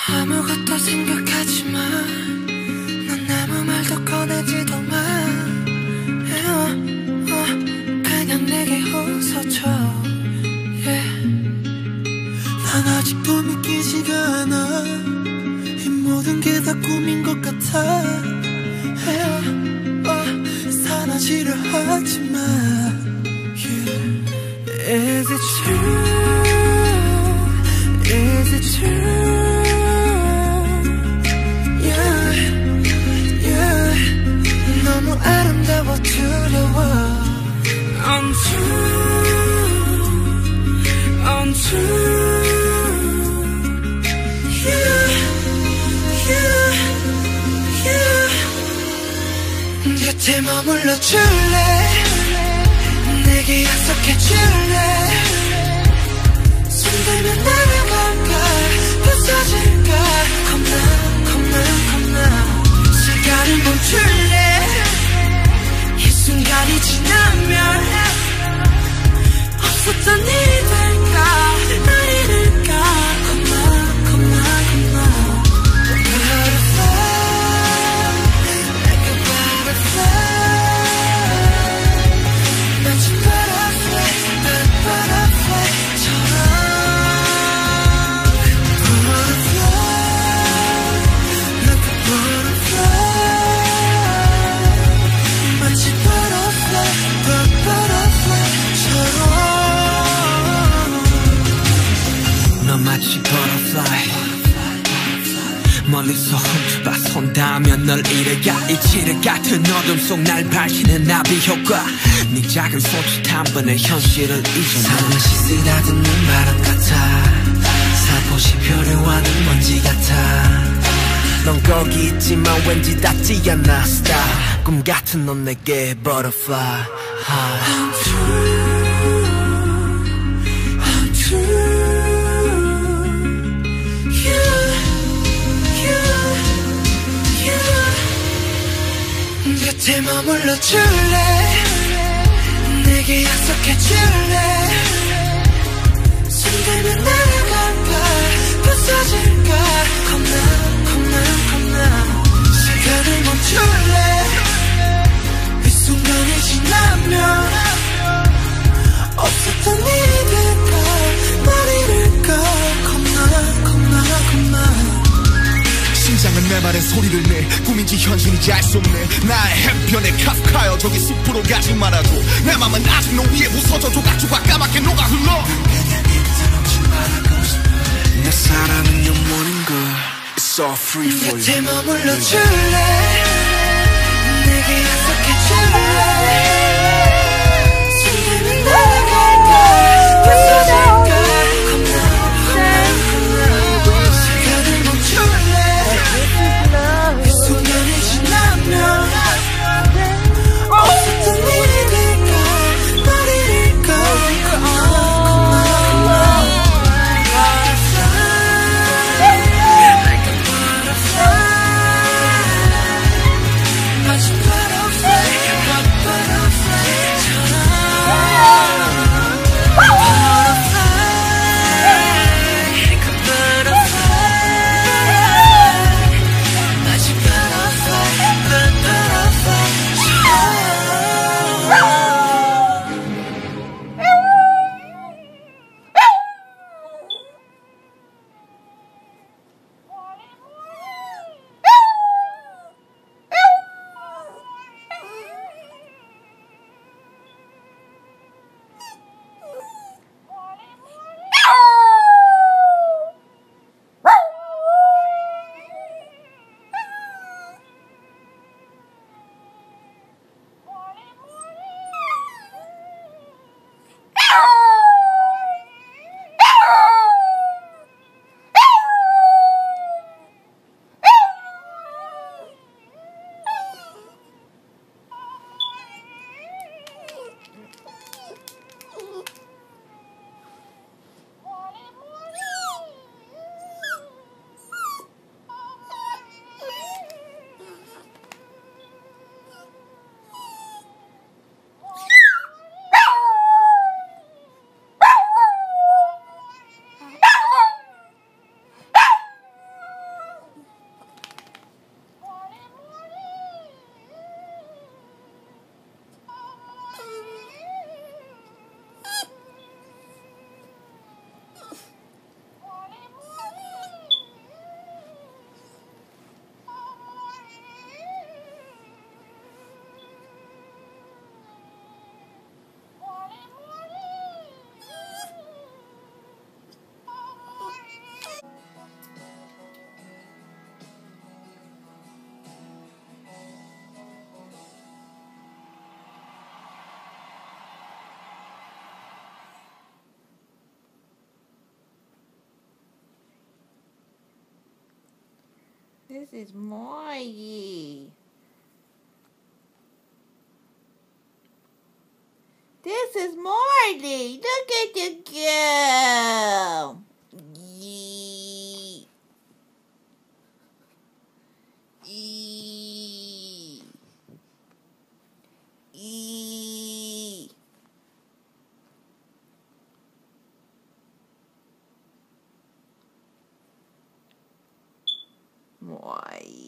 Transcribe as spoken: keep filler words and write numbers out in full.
아무것도 생각하지 마. 넌 아무 말도 꺼내지도 마. 어, 어, 그냥 내게 웃어줘. yeah. 난 아직도 믿기지가 않아. 이 모든 게 다 꿈인 것 같아. yeah. 어, 사라지려 하지 마. yeah. Is it true? Is it true? 너무 아름다워 두려워. Untrue, untrue. Yeah, yeah, yeah. 곁에 머물러 줄래? 내게 약속해 줄래? 손들면 날아갈까? 부서질까? 겁나, 겁나, 겁나. 시간을 멈출래? 이 순간이 지나면 없었던 일이 될까? 날 잃을까? 겁나 겁나 겁나. Butterfly, like a butterfly. 마치 butterfly, but butterfly처럼. Butterfly, like a butterfly. 마치 butterfly, but butterfly처럼. 넌 마치 butterfly. 멀리서 훔쳐봐 손닿으면 널 잃어가. 이치를 같은 어둠 속 날 밝히는 나비 효과. 네 작은 손짓 한 번에 현실을 잊어. 사무시 쓰다듬는 바람 같아. 살포시 표류하는 먼지 같아. 넌 거기 있지만 왠지 닿지 않아. Star 꿈 같은 넌 내게 butterfly. I'm true, I'm true. 곁에 머물러 줄래? 내게 약속해 줄래? 손들면 날아갈까? 부서질까? 겁나 겁나 겁나. 시간을 멈출래? 이 순간이 지나면 없었던 일이 될까? 날 잃을까? 겁나 겁나 겁나. 심장은 내 말에 소리를 내. 꿈인지 현실인지 알 수 없네. 나의 해변에 카프카여 저기 숲으로 가지 말아줘. 내 맘은 아직 너 위에 부서져 조각조각 까맣게 녹아 흘러. 그냥 이처럼지 말하고 싶어. 내 사랑은 영원인 걸. It's all free for you. 곁에 머물러 줄래? 내게 약속해 줄래? 손들면 날아갈까? 부서질까? 겁나 겁나 겁나. 시간을 멈출래? 이 순간이 지나면 없었던 일이 될까? 날 잃을까? 겁나 겁나 Butterfly, like a butterfly. This is Margie. This is Margie. Look at the girl. Yee. Yee. Yee. Margie.